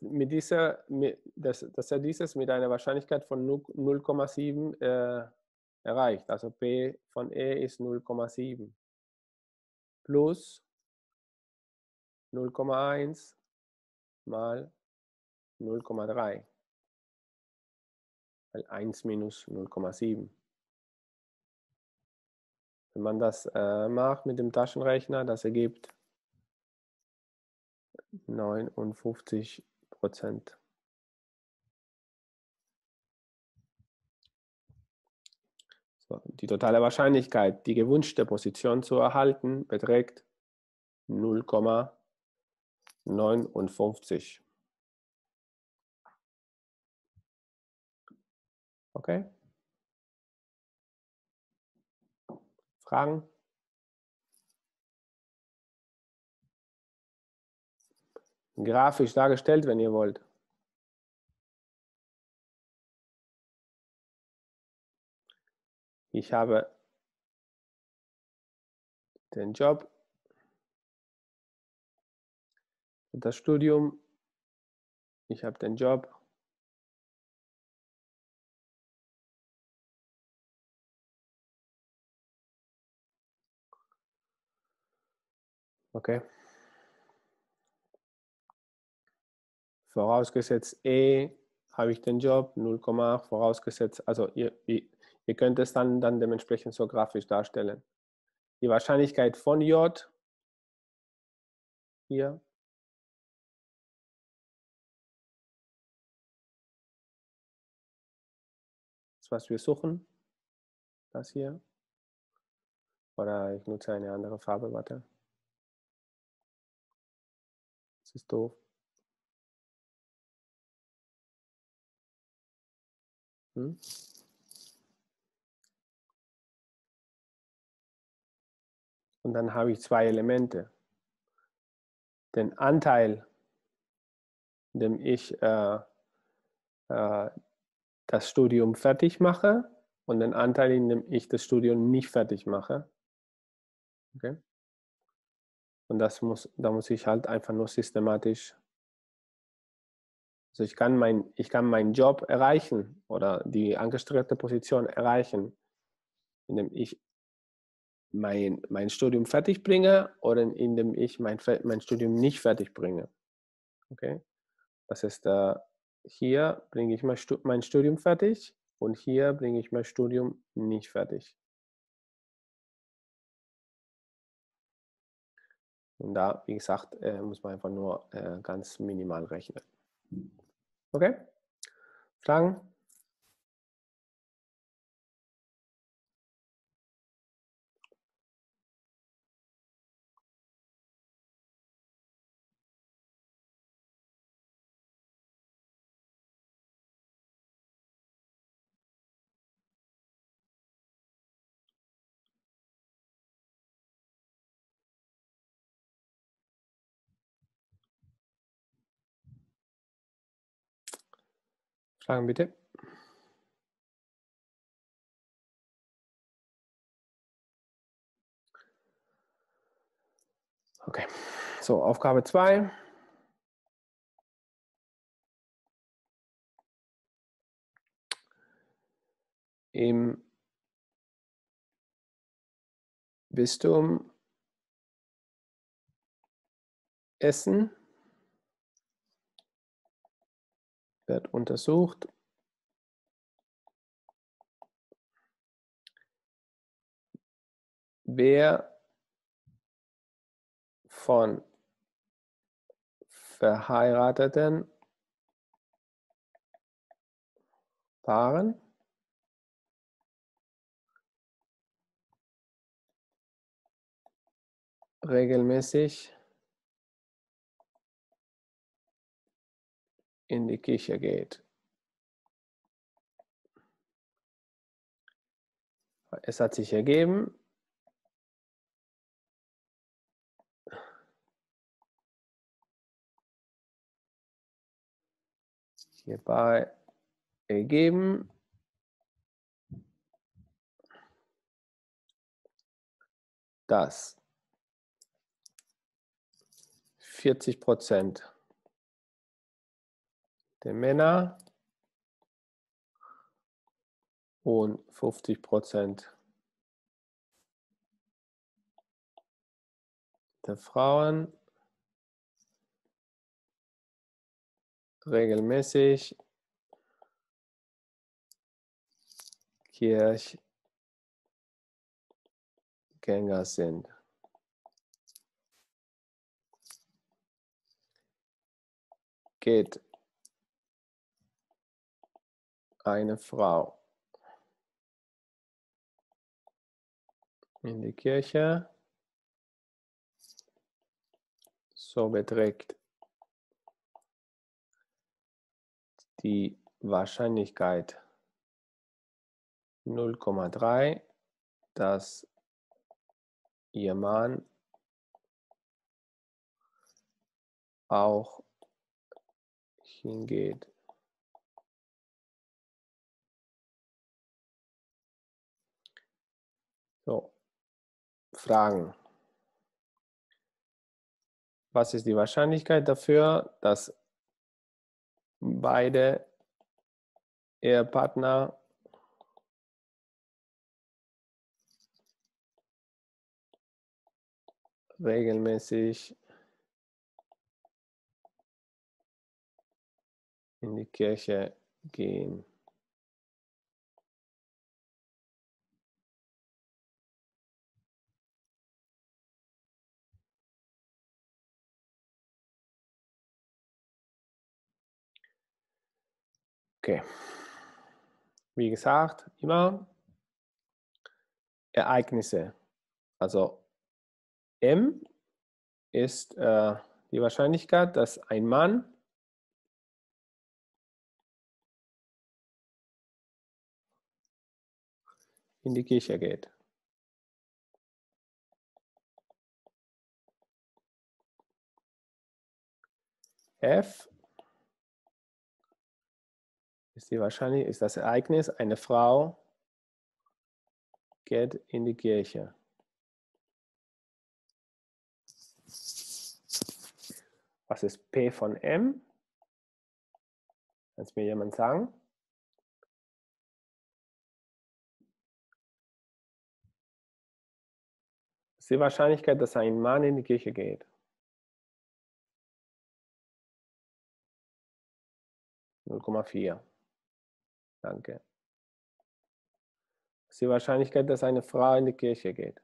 dieses mit einer Wahrscheinlichkeit von 0,7 erreicht. Also P von E ist 0,7 plus 0,1 mal 0,3. Weil 1 minus 0,7. Wenn man das macht mit dem Taschenrechner, das ergibt 59%. So, die totale Wahrscheinlichkeit, die gewünschte Position zu erhalten, beträgt 0,59. Okay? Fragen? Grafisch dargestellt, wenn ihr wollt. Ich habe den Job, das Studium, ich habe den Job, okay. Vorausgesetzt habe ich den Job, 0,8 vorausgesetzt, also ihr könnt es dann dementsprechend so grafisch darstellen. Die Wahrscheinlichkeit von J hier ist, was wir suchen, das hier. Oder ich nutze eine andere Farbe, warte. Das ist doof. Hm? Und dann habe ich zwei Elemente. Den Anteil, in dem ich das Studium fertig mache und den Anteil, in dem ich das Studium nicht fertig mache. Okay? Und da muss ich halt einfach nur systematisch, also ich kann meinen Job erreichen oder die angestrebte Position erreichen, indem ich mein Studium fertig bringe oder indem ich mein Studium nicht fertig bringe. Okay? Das ist hier bringe ich mein Studium fertig und hier bringe ich mein Studium nicht fertig. Und da, wie gesagt, muss man einfach nur ganz minimal rechnen. Okay? Fragen? Fragen bitte. Okay, so Aufgabe 2. Im Bistum Essen wird untersucht, wer von verheirateten Paaren regelmäßig in die Kirche geht. Es hat sich ergeben, hierbei ergeben, dass 40% der Männer und 50% der Frauen regelmäßig Kirchgänger sind. Geht eine Frau in die Kirche, so beträgt die Wahrscheinlichkeit 0,3, dass ihr Mann auch hingeht. Fragen. Was ist die Wahrscheinlichkeit dafür, dass beide Ehepartner regelmäßig in die Kirche gehen? Okay. Wie gesagt, immer Ereignisse. Also M ist die Wahrscheinlichkeit, dass ein Mann in die Kirche geht. F ist das Ereignis, eine Frau geht in die Kirche. Was ist P von M? Kann es mir jemand sagen? Das ist die Wahrscheinlichkeit, dass ein Mann in die Kirche geht. 0,4. Danke. Das ist die Wahrscheinlichkeit, dass eine Frau in die Kirche geht.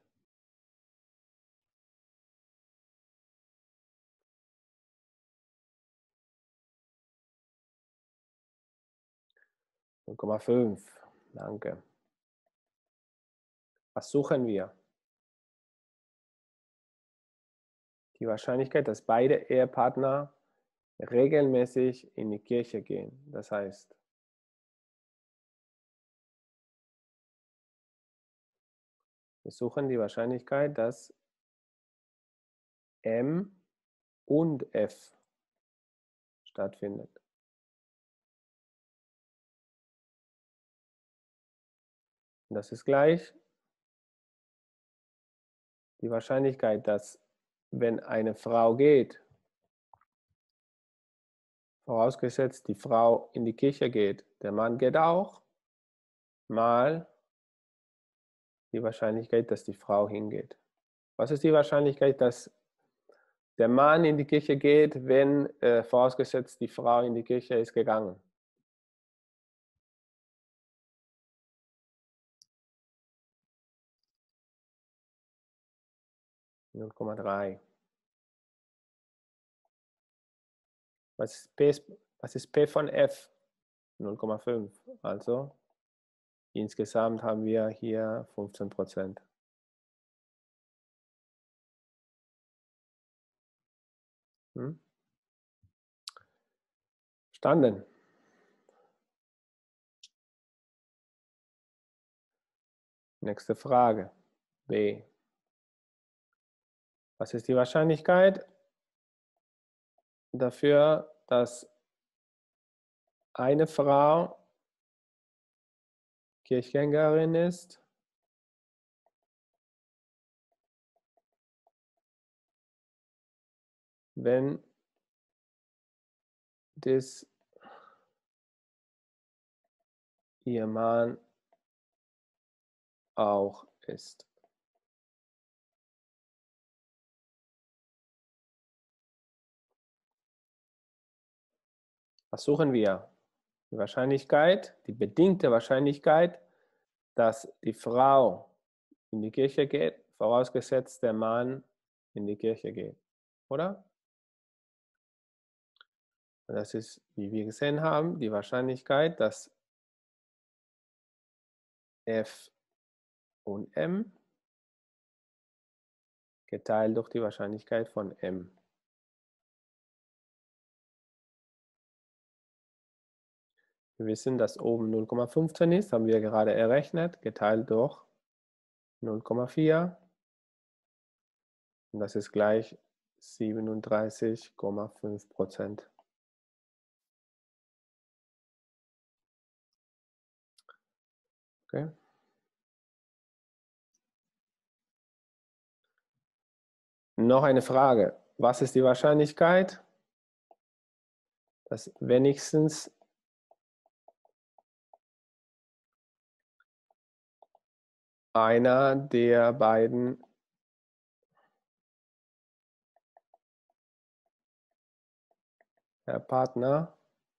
0,5. Danke. Was suchen wir? Die Wahrscheinlichkeit, dass beide Ehepartner regelmäßig in die Kirche gehen. Das heißt, wir suchen die Wahrscheinlichkeit, dass M und F stattfindet. Und das ist gleich die Wahrscheinlichkeit, dass wenn eine Frau geht, vorausgesetzt die Frau in die Kirche geht, der Mann geht auch, mal die Wahrscheinlichkeit, dass die Frau hingeht. Was ist die Wahrscheinlichkeit, dass der Mann in die Kirche geht, wenn vorausgesetzt die Frau in die Kirche ist gegangen? 0,3. Was ist P von F? 0,5. Also insgesamt haben wir hier 15%. Verstanden? Nächste Frage. B. Was ist die Wahrscheinlichkeit dafür, dass eine Frau Kirchgängerin ist, wenn das ihr Mann auch ist? Was suchen wir? Die Wahrscheinlichkeit, die bedingte Wahrscheinlichkeit, dass die Frau in die Kirche geht, vorausgesetzt der Mann in die Kirche geht, oder? Und das ist, wie wir gesehen haben, die Wahrscheinlichkeit, dass F und M geteilt durch die Wahrscheinlichkeit von M. Wir wissen, dass oben 0,15 ist, haben wir gerade errechnet, geteilt durch 0,4. Und das ist gleich 37,5%. Okay. Noch eine Frage. Was ist die Wahrscheinlichkeit, dass wenigstens einer der beiden Partner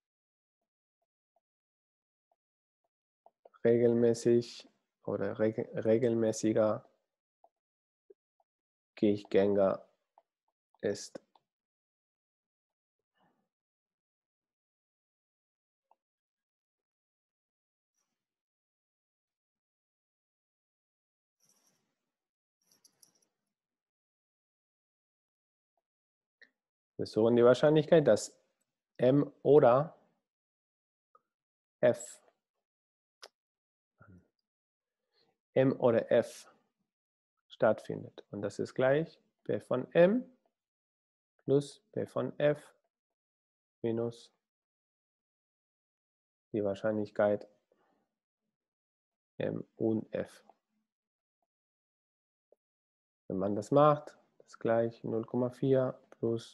regelmäßig oder regelmäßiger Durchgänger ist? Wir suchen die Wahrscheinlichkeit, dass M oder F stattfindet. Und das ist gleich P von M plus P von F minus die Wahrscheinlichkeit M und F. Wenn man das macht, ist gleich 0,4 plus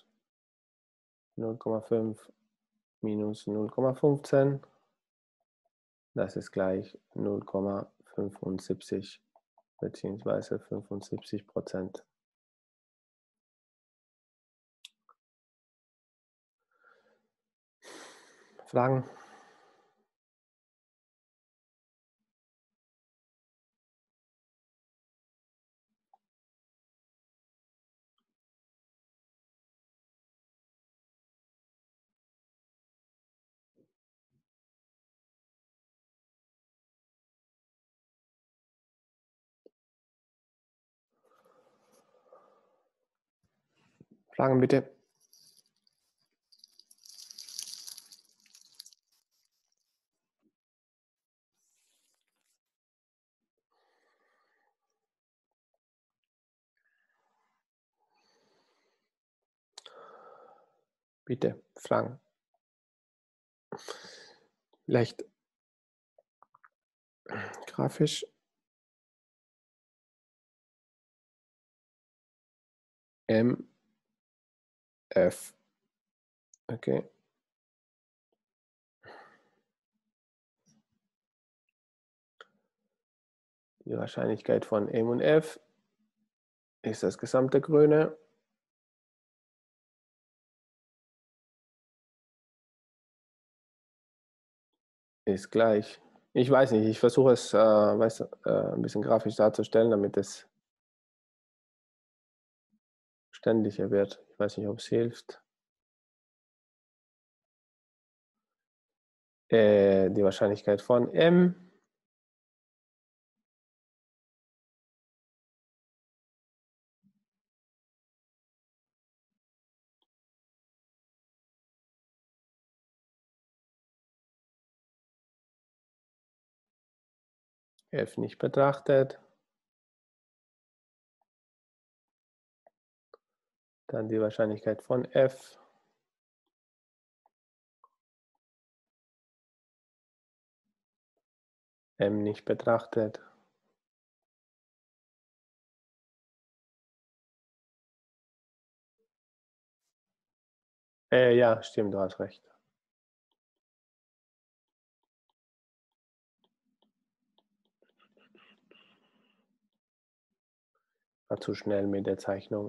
0,5 minus 0,15. Das ist gleich 0,75 bzw. 75%. Fragen? Fragen bitte. Bitte, Fragen. Vielleicht grafisch. M, F. Okay. Die Wahrscheinlichkeit von M und F ist das gesamte Grüne. Ist gleich. Ich weiß nicht, ich versuche es ein bisschen grafisch darzustellen, damit es verständlicher wird. Ich weiß nicht, ob es hilft. Die Wahrscheinlichkeit von M F nicht betrachtet. Dann die Wahrscheinlichkeit von F M nicht betrachtet. Ja, stimmt, du hast recht. War zu schnell mit der Zeichnung.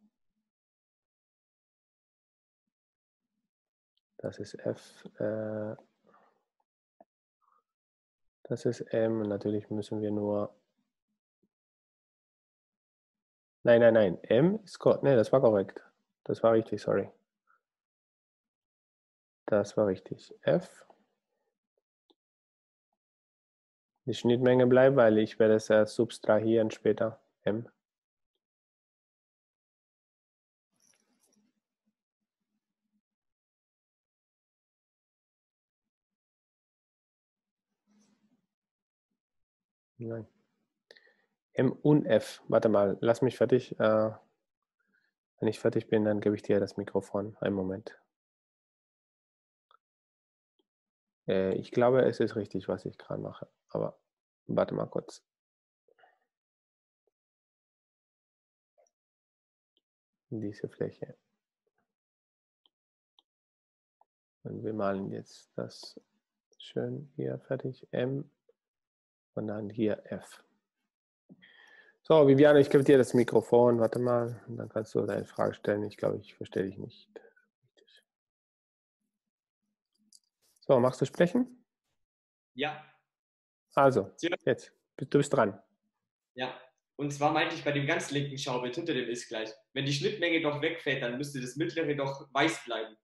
Das ist F. Das ist M. Und natürlich müssen wir nur. Nein. M ist korrekt. Ne, das war korrekt. Das war richtig, sorry. Das war richtig. F. Die Schnittmenge bleibt, weil ich werde es subtrahieren später. M. Nein. M und F. Warte mal, lass mich fertig. Wenn ich fertig bin, dann gebe ich dir das Mikrofon. Einen Moment. Ich glaube, es ist richtig, was ich gerade mache. Aber warte mal kurz. in diese Fläche. Und wir malen jetzt das schön hier fertig, M und dann hier F. So, Viviane, ich gebe dir das Mikrofon, warte mal, und dann kannst du deine Frage stellen. Ich glaube, ich verstehe dich nicht richtig. So, magst du sprechen? Ja. Also, jetzt, du bist dran. Ja. Und zwar meinte ich bei dem ganz linken Schaubild hinter dem ist gleich. Wenn die Schnittmenge doch wegfällt, dann müsste das mittlere doch weiß bleiben.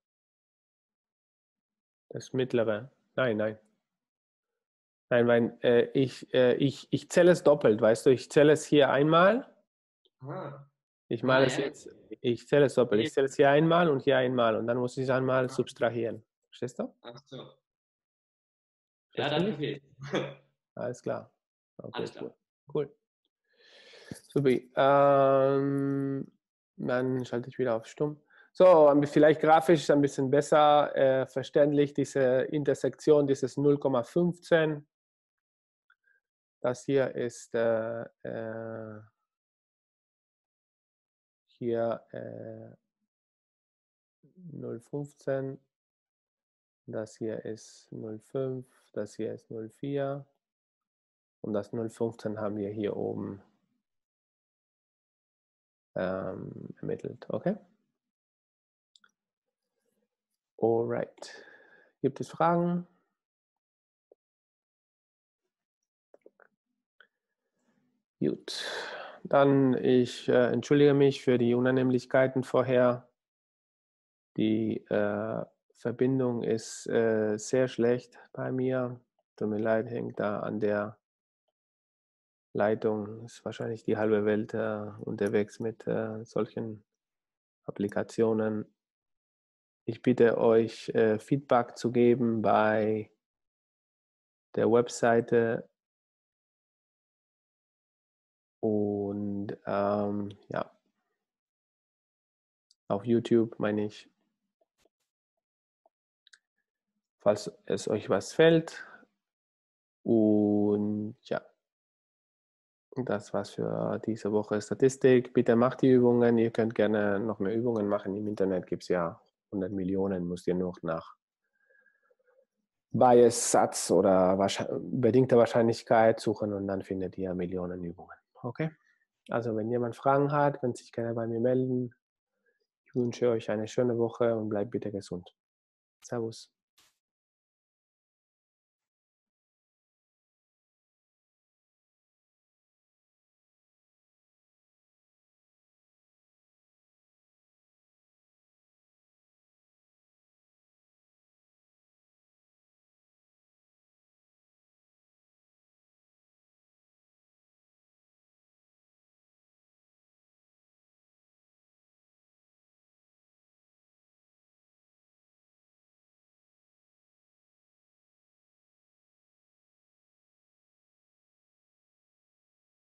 Das mittlere. Nein, nein. Nein, weil ich zähle es doppelt, weißt du, ich zähle es hier einmal, Ah. ich Ah, male es ja. jetzt, ich zähle es doppelt, Nee. ich zähle es hier einmal und hier einmal und dann muss ich es einmal Ah, subtrahieren. Verstehst du? ach so. Ja, dann Verständlich? okay. Alles klar. Okay, Alles klar. cool. Cool. Super. Dann schalte ich wieder auf Stumm. So, vielleicht grafisch ein bisschen besser verständlich, diese Intersektion, dieses 0,15. Das hier ist hier 0,15. Das hier ist 0,5. Das hier ist 0,4. Und das 0,15 haben wir hier oben ermittelt. Okay? Alright. Gibt es Fragen? Gut. Dann ich entschuldige mich für die Unannehmlichkeiten vorher. Die Verbindung ist sehr schlecht bei mir. Tut mir leid, hängt da an der Leitung. Ist wahrscheinlich die halbe Welt unterwegs mit solchen Applikationen. Ich bitte euch, Feedback zu geben bei der Webseite und ja, auf YouTube meine ich, falls es euch was fällt. Und ja, das war's für diese Woche Statistik. Bitte macht die Übungen. Ihr könnt gerne noch mehr Übungen machen. Im Internet gibt es ja 100 Millionen. Müsst ihr nur nach Bias, Satz oder bedingte Wahrscheinlichkeit suchen und dann findet ihr Millionen Übungen. Okay? Also wenn jemand Fragen hat, könnt ihr sich gerne bei mir melden. Ich wünsche euch eine schöne Woche und bleibt bitte gesund. Servus.